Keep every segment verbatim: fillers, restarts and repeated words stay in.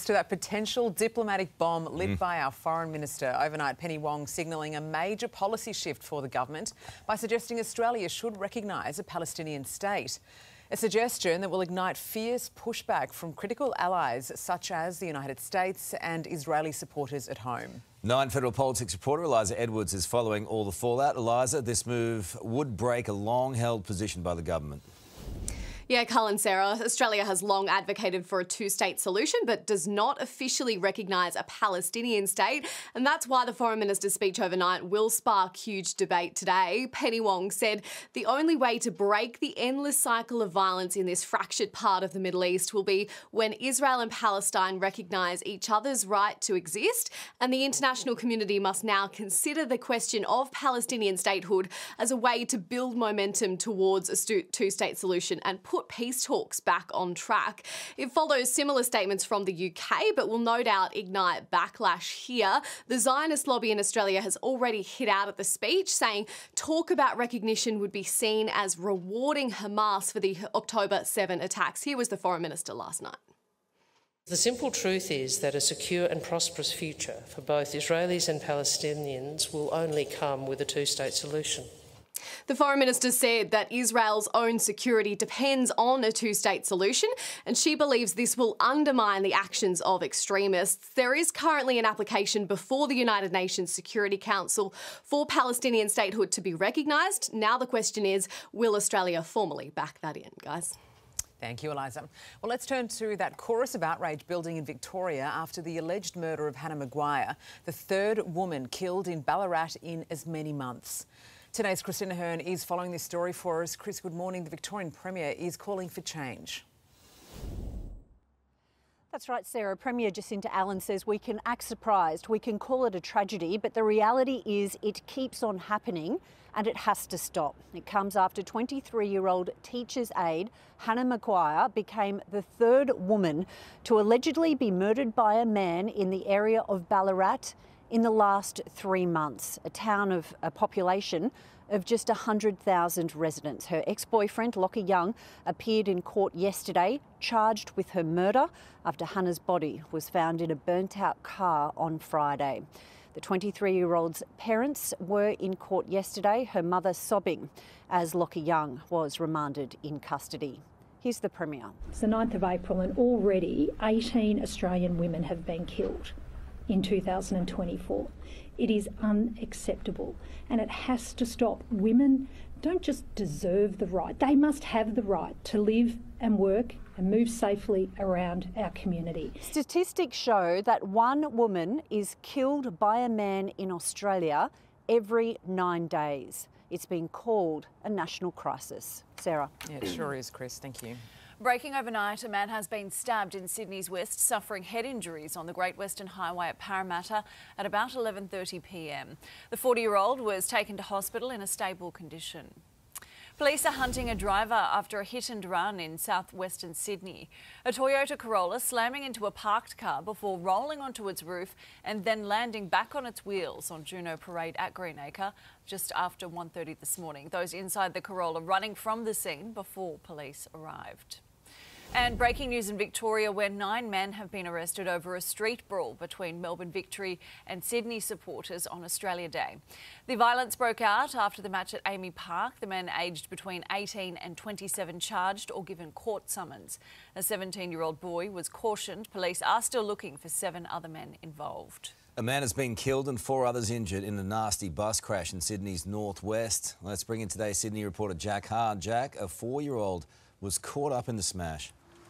to that potential diplomatic bomb lit mm. by our Foreign Minister overnight, Penny Wong signalling a major policy shift for the government by suggesting Australia should recognise a Palestinian state. A suggestion that will ignite fierce pushback from critical allies such as the United States and Israeli supporters at home. Nine Federal Politics reporter Eliza Edwards is following all the fallout. Eliza, this move would break a long-held position by the government. Yeah, Carl and Sarah, Australia has long advocated for a two-state solution but does not officially recognise a Palestinian state, and that's why the Foreign Minister's speech overnight will spark huge debate today. Penny Wong said the only way to break the endless cycle of violence in this fractured part of the Middle East will be when Israel and Palestine recognise each other's right to exist, and the international community must now consider the question of Palestinian statehood as a way to build momentum towards a two-state solution and put put peace talks back on track. It follows similar statements from the U K, but will no doubt ignite backlash here. The Zionist lobby in Australia has already hit out at the speech, saying talk about recognition would be seen as rewarding Hamas for the October seventh attacks. Here was the Foreign Minister last night. The simple truth is that a secure and prosperous future for both Israelis and Palestinians will only come with a two-state solution. The Foreign Minister said that Israel's own security depends on a two-state solution, and she believes this will undermine the actions of extremists. There is currently an application before the United Nations Security Council for Palestinian statehood to be recognised. Now the question is, will Australia formally back that in, guys? Thank you, Eliza. Well, let's turn to that chorus of outrage building in Victoria after the alleged murder of Hannah Maguire, the third woman killed in Ballarat in as many months. Today's Christina Hearn is following this story for us. Chris, good morning. The Victorian Premier is calling for change. That's right, Sarah. Premier Jacinta Allen says we can act surprised, we can call it a tragedy, but the reality is it keeps on happening and it has to stop. It comes after twenty-three-year-old teacher's aide Hannah Maguire became the third woman to allegedly be murdered by a man in the area of Ballarat in the last three months, a town of a population of just one hundred thousand residents. Her ex-boyfriend, Lockie Young, appeared in court yesterday, charged with her murder after Hannah's body was found in a burnt-out car on Friday. The twenty-three-year-old's parents were in court yesterday, her mother sobbing as Lockie Young was remanded in custody. Here's the Premier. It's the ninth of April and already eighteen Australian women have been killed in two thousand twenty-four. It is unacceptable and it has to stop. Women don't just deserve the right, they must have the right to live and work and move safely around our community. Statistics show that one woman is killed by a man in Australia every nine days. It's been called a national crisis. Sarah. Yeah, it sure is, Chris. Thank you. Breaking overnight, a man has been stabbed in Sydney's west, suffering head injuries on the Great Western Highway at Parramatta at about eleven thirty p m. The forty-year-old was taken to hospital in a stable condition. Police are hunting a driver after a hit and run in southwestern Sydney. A Toyota Corolla slamming into a parked car before rolling onto its roof and then landing back on its wheels on Juno Parade at Greenacre just after one thirty this morning. Those inside the Corolla running from the scene before police arrived. And breaking news in Victoria, where nine men have been arrested over a street brawl between Melbourne Victory and Sydney supporters on Australia Day. The violence broke out after the match at Amy Park. The men aged between eighteen and twenty-seven charged or given court summons. A seventeen-year-old boy was cautioned. Police are still looking for seven other men involved. A man has been killed and four others injured in a nasty bus crash in Sydney's northwest. Let's bring in today's Sydney reporter Jack Hard. Jack, a four-year-old was caught up in the smash.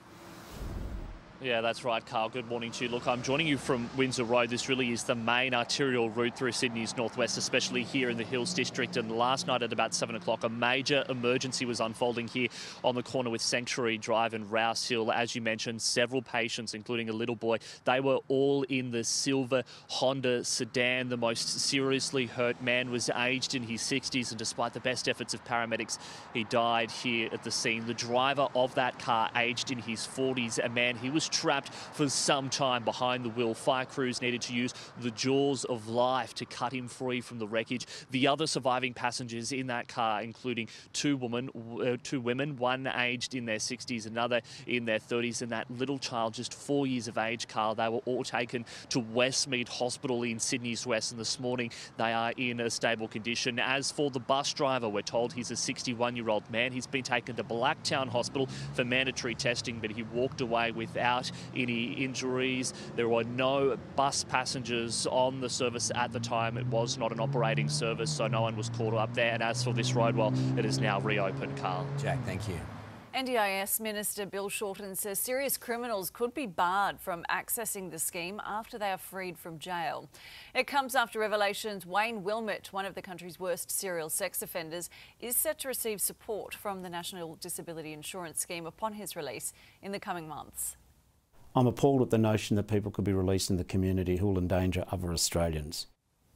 Yeah, that's right, Carl. Good morning to you. Look, I'm joining you from Windsor Road. This really is the main arterial route through Sydney's northwest, especially here in the Hills District. And last night at about seven o'clock, a major emergency was unfolding here on the corner with Sanctuary Drive and Rouse Hill. As you mentioned, several patients, including a little boy, they were all in the silver Honda sedan. The most seriously hurt man was aged in his sixties, and despite the best efforts of paramedics, he died here at the scene. The driver of that car, aged in his forties, a man, he was trapped for some time behind the wheel. Fire crews needed to use the jaws of life to cut him free from the wreckage. The other surviving passengers in that car, including two women, uh, two women, one aged in their sixties, another in their thirties, and that little child just four years of age, Carl. They were all taken to Westmead Hospital in Sydney's West, and this morning they are in a stable condition. As for the bus driver, we're told he's a sixty-one-year-old man. He's been taken to Blacktown Hospital for mandatory testing, but he walked away without any injuries. There were no bus passengers on the service at the time. It was not an operating service, so no one was caught up there. And as for this road, well, it is now reopened, Carl. Jack, thank you. N D I S Minister Bill Shorten says serious criminals could be barred from accessing the scheme after they are freed from jail. It comes after revelations Wayne Wilmot, one of the country's worst serial sex offenders, is set to receive support from the National Disability Insurance Scheme upon his release in the coming months. I'm appalled at the notion that people could be released in the community who will endanger other Australians.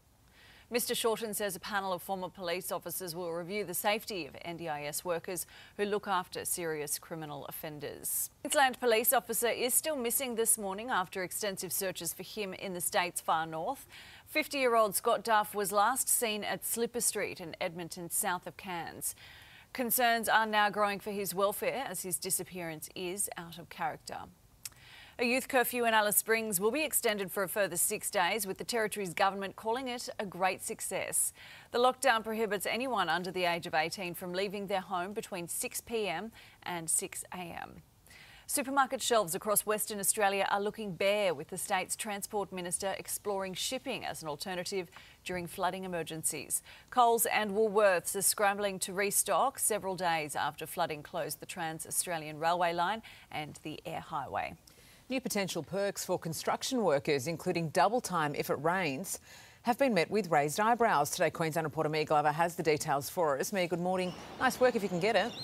Mr Shorten says a panel of former police officers will review the safety of N D I S workers who look after serious criminal offenders. Queensland police officer is still missing this morning after extensive searches for him in the state's far north. fifty-year-old Scott Duff was last seen at Slipper Street in Edmonton, south of Cairns. Concerns are now growing for his welfare as his disappearance is out of character. A youth curfew in Alice Springs will be extended for a further six days, with the Territory's government calling it a great success. The lockdown prohibits anyone under the age of eighteen from leaving their home between six p m and six a m. Supermarket shelves across Western Australia are looking bare, with the state's Transport Minister exploring shipping as an alternative during flooding emergencies. Coles and Woolworths are scrambling to restock several days after flooding closed the Trans-Australian Railway line and the Air Highway. New potential perks for construction workers, including double time if it rains, have been met with raised eyebrows. Today, Queensland reporter Mia Glover has the details for us. Mia, good morning. Nice work if you can get it.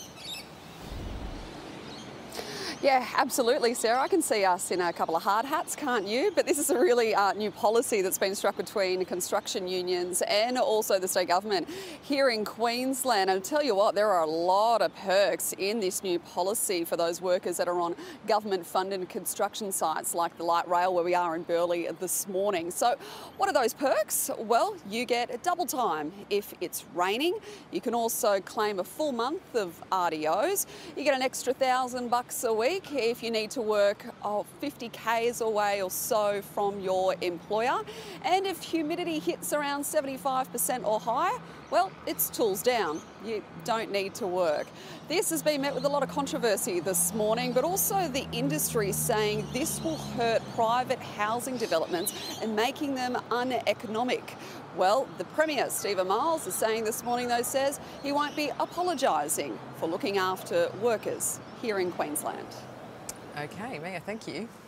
Yeah, absolutely, Sarah. I can see us in a couple of hard hats, can't you? But this is a really uh, new policy that's been struck between construction unions and also the state government here in Queensland. And I'll tell you what, there are a lot of perks in this new policy for those workers that are on government-funded construction sites like the light rail where we are in Burleigh this morning. So what are those perks? Well, you get double time if it's raining. You can also claim a full month of R D Os. You get an extra thousand bucks a week if you need to work oh, fifty kays away or so from your employer. And if humidity hits around seventy-five percent or higher, well, it's tools down. You don't need to work. This has been met with a lot of controversy this morning, but also the industry saying this will hurt private housing developments and making them uneconomic. Well, the Premier, Stephen Miles, is saying this morning, though, says he won't be apologising for looking after workers here in Queensland. OK, Mia, thank you.